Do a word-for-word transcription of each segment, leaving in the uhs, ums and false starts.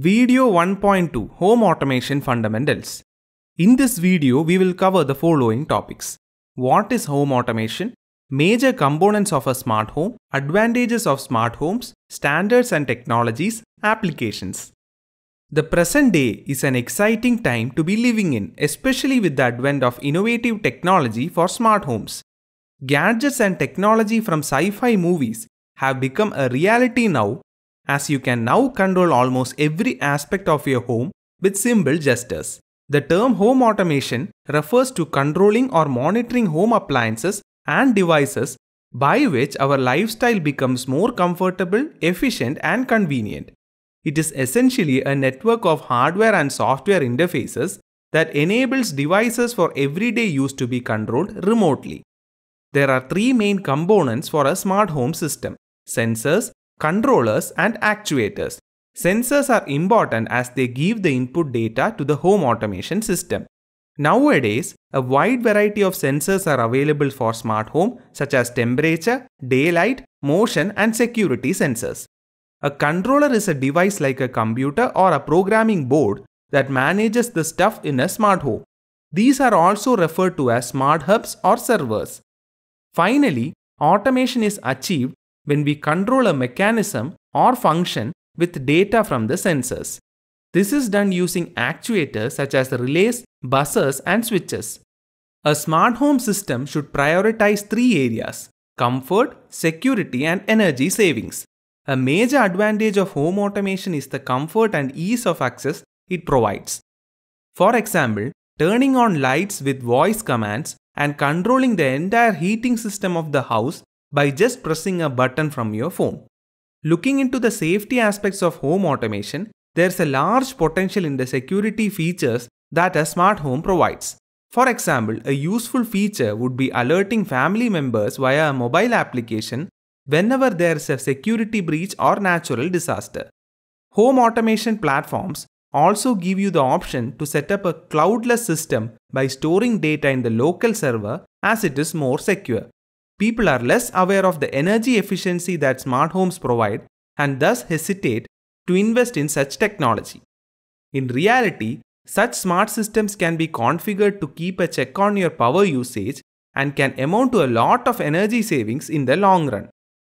Video one point two Home Automation Fundamentals. In this video, we will cover the following topics. What is home automation? Major components of a smart home, advantages of smart homes, standards and technologies, applications. The present day is an exciting time to be living in, especially with the advent of innovative technology for smart homes. Gadgets and technology from sci-fi movies have become a reality now, as you can now control almost every aspect of your home with simple gestures. The term home automation refers to controlling or monitoring home appliances and devices by which our lifestyle becomes more comfortable, efficient and convenient. It is essentially a network of hardware and software interfaces that enables devices for everyday use to be controlled remotely. There are three main components for a smart home system: sensors, controllers and actuators. Sensors are important as they give the input data to the home automation system. Nowadays, a wide variety of sensors are available for smart home, such as temperature, daylight, motion and security sensors. A controller is a device like a computer or a programming board that manages the stuff in a smart home. These are also referred to as smart hubs or servers. Finally, automation is achieved when we control a mechanism or function with data from the sensors. This is done using actuators such as relays, buzzers and switches. A smart home system should prioritize three areas: comfort, security and energy savings. A major advantage of home automation is the comfort and ease of access it provides. For example, turning on lights with voice commands and controlling the entire heating system of the house by just pressing a button from your phone. Looking into the safety aspects of home automation, there's a large potential in the security features that a smart home provides. For example, a useful feature would be alerting family members via a mobile application whenever there's a security breach or natural disaster. Home automation platforms also give you the option to set up a cloudless system by storing data in the local server, as it is more secure. People are less aware of the energy efficiency that smart homes provide and thus hesitate to invest in such technology. In reality, such smart systems can be configured to keep a check on your power usage and can amount to a lot of energy savings in the long run.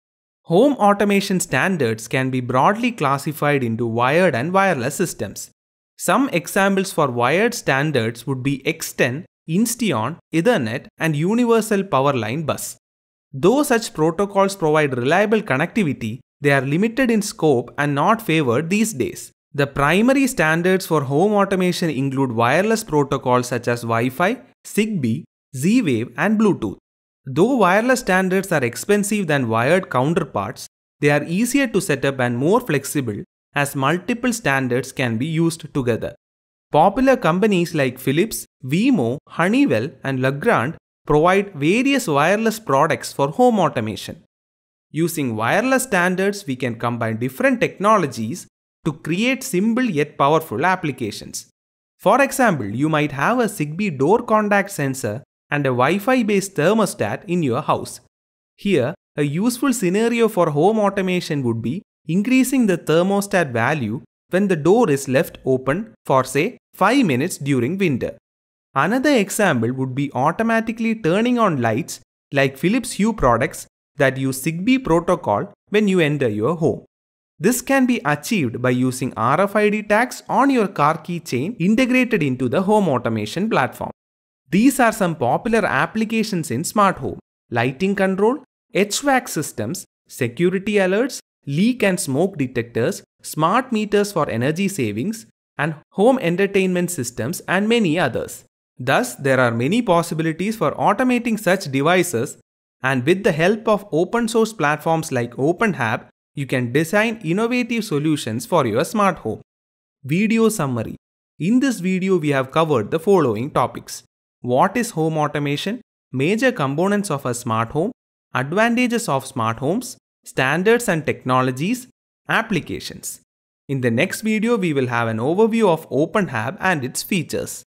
Home automation standards can be broadly classified into wired and wireless systems. Some examples for wired standards would be X ten, Insteon, Ethernet and Universal Power Line Bus. Though such protocols provide reliable connectivity, they are limited in scope and not favored these days. The primary standards for home automation include wireless protocols such as Wi-Fi, Zigbee, Z-Wave and Bluetooth. Though wireless standards are expensive than wired counterparts, they are easier to set up and more flexible as multiple standards can be used together. Popular companies like Philips, Wemo, Honeywell and Legrand provide various wireless products for home automation. Using wireless standards, we can combine different technologies to create simple yet powerful applications. For example, you might have a Zigbee door contact sensor and a Wi-Fi based thermostat in your house. Here, a useful scenario for home automation would be increasing the thermostat value when the door is left open for say five minutes during winter. Another example would be automatically turning on lights like Philips Hue products that use Zigbee protocol when you enter your home. This can be achieved by using R F I D tags on your car keychain integrated into the home automation platform. These are some popular applications in smart home: lighting control, H V A C systems, security alerts, leak and smoke detectors, smart meters for energy savings, and home entertainment systems and many others. Thus, there are many possibilities for automating such devices, and with the help of open source platforms like openHAB, you can design innovative solutions for your smart home. Video summary. In this video, we have covered the following topics: what is home automation, major components of a smart home, advantages of smart homes, standards and technologies, applications. In the next video, we will have an overview of openHAB and its features.